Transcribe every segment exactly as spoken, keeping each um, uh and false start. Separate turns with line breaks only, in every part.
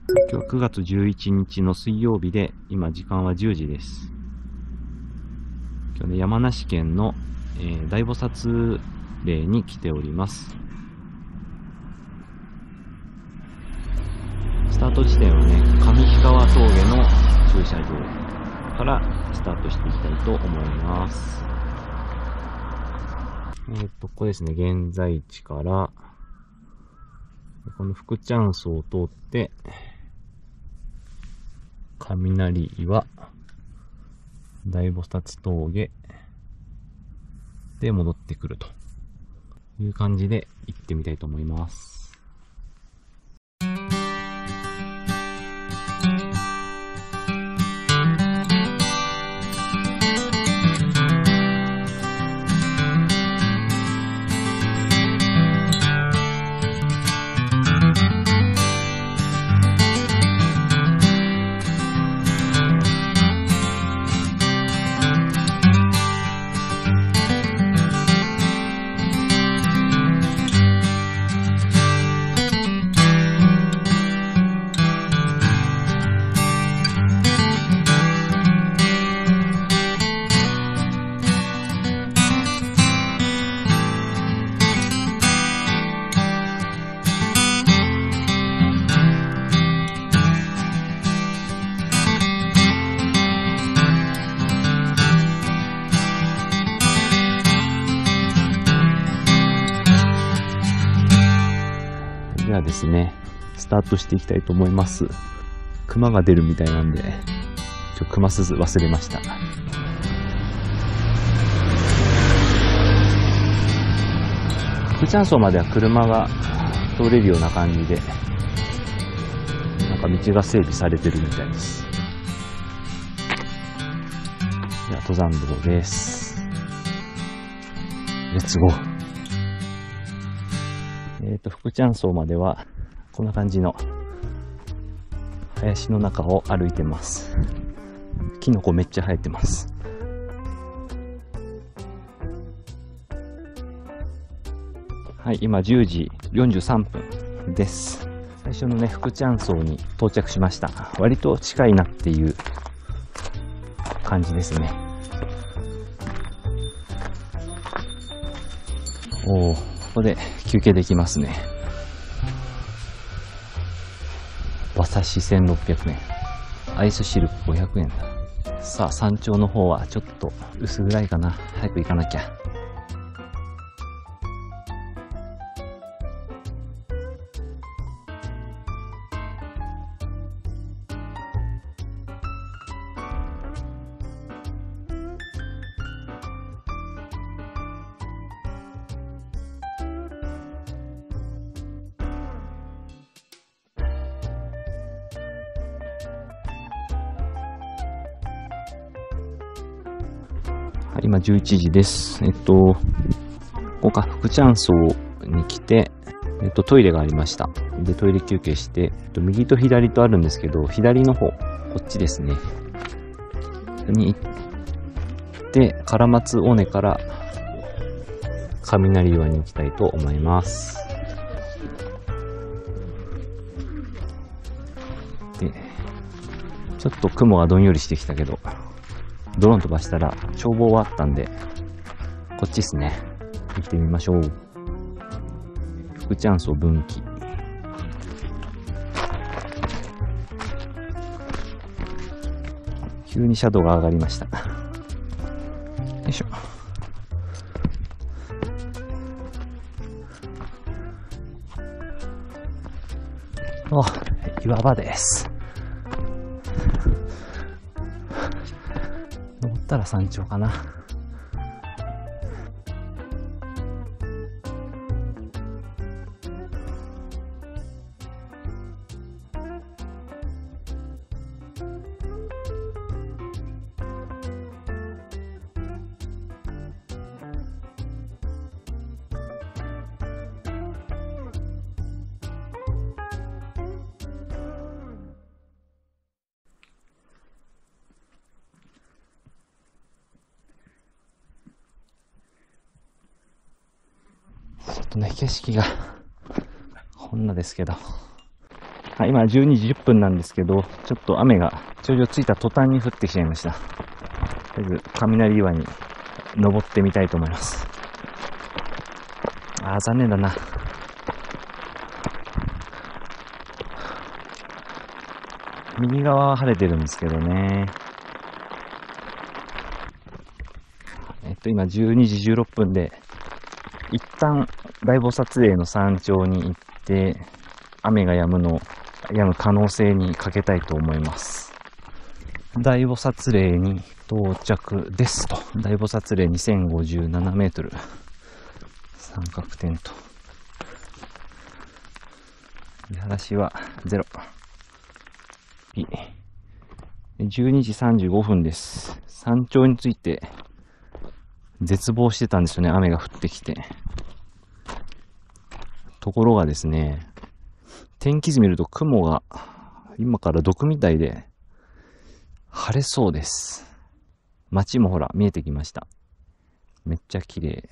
今日くがつじゅういちにちの水曜日で、今時間はじゅうじです。今日ね、山梨県の、えー、大菩薩霊に来ております。スタート地点はね、上氷川峠の駐車場からスタートしていきたいと思います。えー、っと、ここですね、現在地から、この福ちゃん荘を通って、雷岩、大菩薩峠で戻ってくるという感じで行ってみたいと思います。ではですね、スタートしていきたいと思います。熊が出るみたいなんで、ちょ熊鈴忘れました。福ちゃん荘までは車が通れるような感じで、なんか道が整備されてるみたいです。では登山道です。レッツゴー。えっと、福ちゃん荘までは、こんな感じの林の中を歩いてます。キノコめっちゃ生えてます。はい、今じゅうじよんじゅうさんぷんです。最初のね、福ちゃん荘に到着しました。割と近いなっていう感じですね。おー。ここで休憩できますね。馬刺しせんろっぴゃくえん。アイスシルクごひゃくえんだ。さあ、山頂の方はちょっと薄暗いかな。早く行かなきゃ。今じゅういちじです。えっと、ここか、福ちゃん荘に来て、えっと、トイレがありました。で、トイレ休憩して、えっと、右と左とあるんですけど、左の方、こっちですね。に行って、唐松尾根から雷岩に行きたいと思います。で、ちょっと雲がどんよりしてきたけど、ドローン飛ばしたら眺望はあったんで、こっちですね。行ってみましょう。福ちゃん荘分岐。急に斜度が上がりました。よいしょ。お、岩場です。登ったら山頂かな。ちょっとね、景色がこんなですけど、 はい、今じゅうにじじゅっぷんなんですけど、ちょっと雨が頂上着いた途端に降ってきちゃいました。とりあえず雷岩に登ってみたいと思います。あー、残念だな。右側は晴れてるんですけどね。えっと、今じゅうにじじゅうろっぷんで、一旦大菩薩霊の山頂に行って、雨が止むの、止む可能性にかけたいと思います。大菩薩霊に到着ですと。大菩薩霊にせんごじゅうななメートル。三角点と。見晴らしはゼロ。じゅうにじさんじゅうごふんです。山頂について絶望してたんですよね。雨が降ってきて。ところがですね、天気図見ると雲が今から毒みたいで晴れそうです。街もほら見えてきました。めっちゃ綺麗。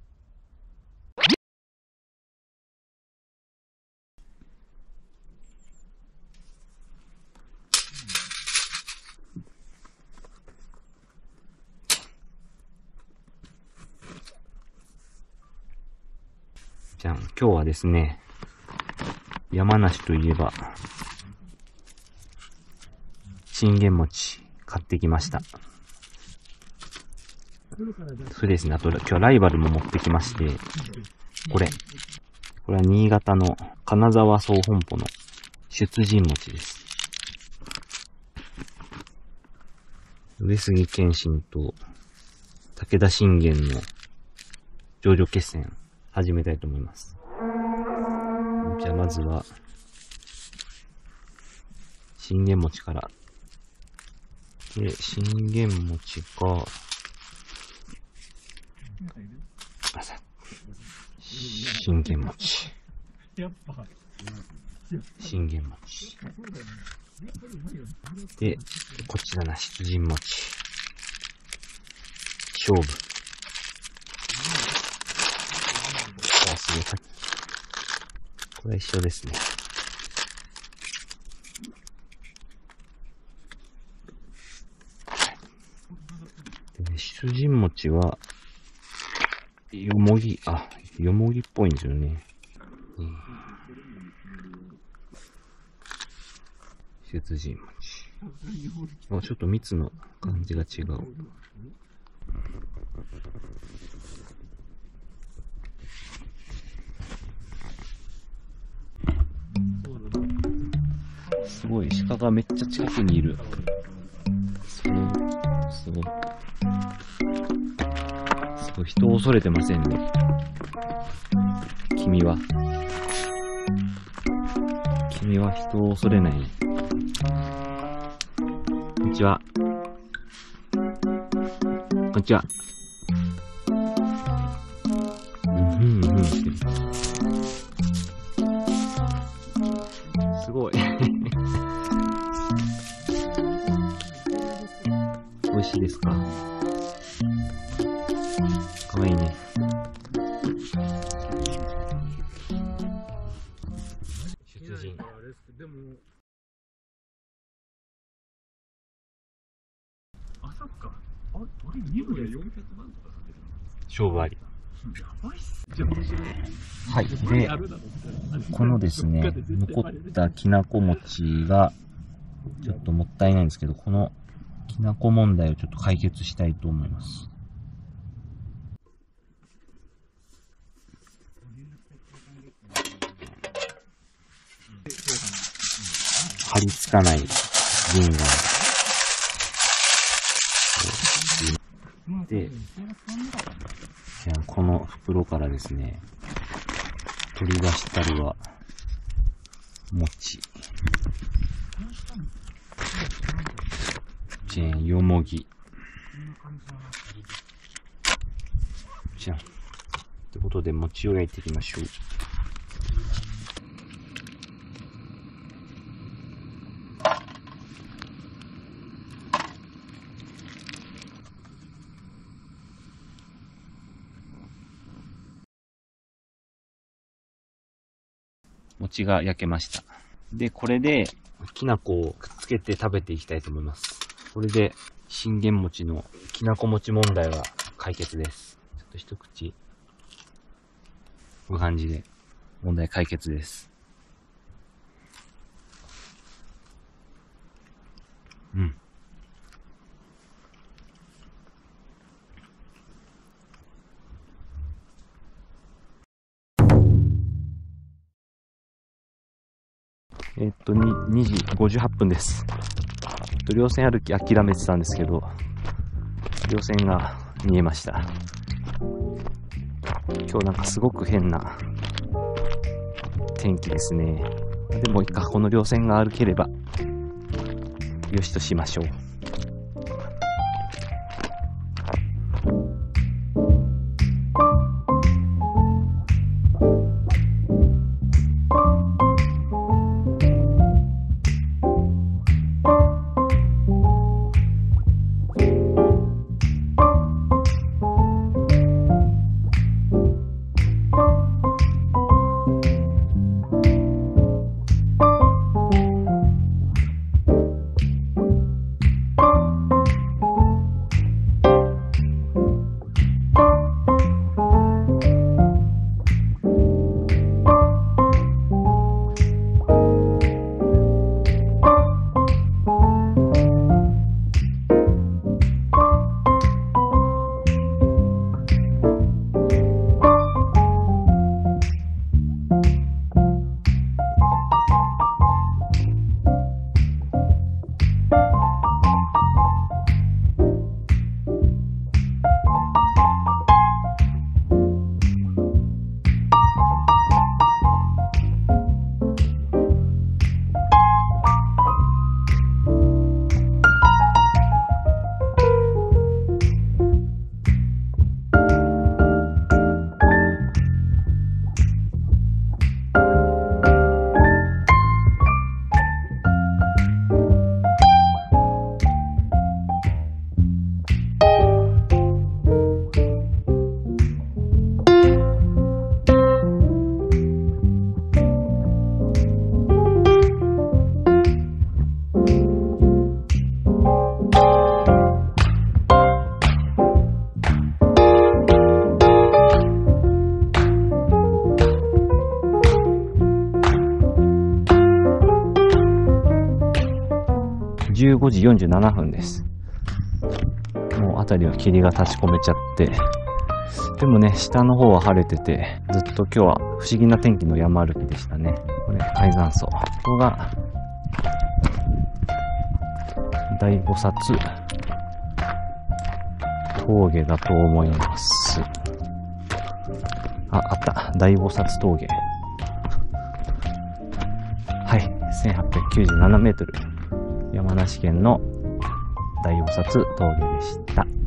じゃあ今日はですね、山梨といえば信玄餅買ってきました。そうですね。あと今日ライバルも持ってきまして、これ。これは新潟の金沢総本舗の出陣餅です。上杉謙信と武田信玄の頂上決戦始めたいと思います。じゃあまずは信玄餅から。で、信玄餅が、信玄餅。信玄餅。で、こっちだな、出陣餅。勝負。あ、すごい。これは一緒ですね。でね、出陣餅は、よもぎ、あ、よもぎっぽいんですよね。うん、出陣餅。あ、ちょっと蜜の感じが違う。すごい、鹿がめっちゃ近くにいる。すごい、すごい。すごい、人を恐れてませんね。君は。君は人を恐れない。こんにちは。こんにちは。うんふんうんふんしてる。すごい。美味しいですか？かわいいね。出陣。あ、そっか。あ、俺に部でよんひゃくまんとかかけるの？勝負あり。はい。で、このですね、残ったきなこ餅が、ちょっともったいないんですけど、このきなこ問題をちょっと解決したいと思います。張り付かない銀が。で、じゃあこの袋からですね、取り出したるは、餅。チェーン、よもぎ。じゃん。ってことで、餅を焼いていきましょう。餅が焼けました。 で、これで、きな粉をくっつけて食べていきたいと思います。これで、信玄餅のきなこ餅問題は解決です。ちょっと一口、こういう感じで、問題解決です。うん。えっと、にじごじゅうはっぷんです。稜線歩き諦めてたんですけど、稜線が見えました。今日なんかすごく変な天気ですね。でもいいか、この稜線が歩ければよしとしましょう。じゅうごじよんじゅうななふんです。もう辺りは霧が立ち込めちゃって、でもね、下の方は晴れてて、ずっと今日は不思議な天気の山歩きでしたね。これ、海山荘。ここが、大菩薩峠だと思います。あ、あった。大菩薩峠。はい。せんはっぴゃくきゅうじゅうななメートル。山梨県の大菩薩峠でした。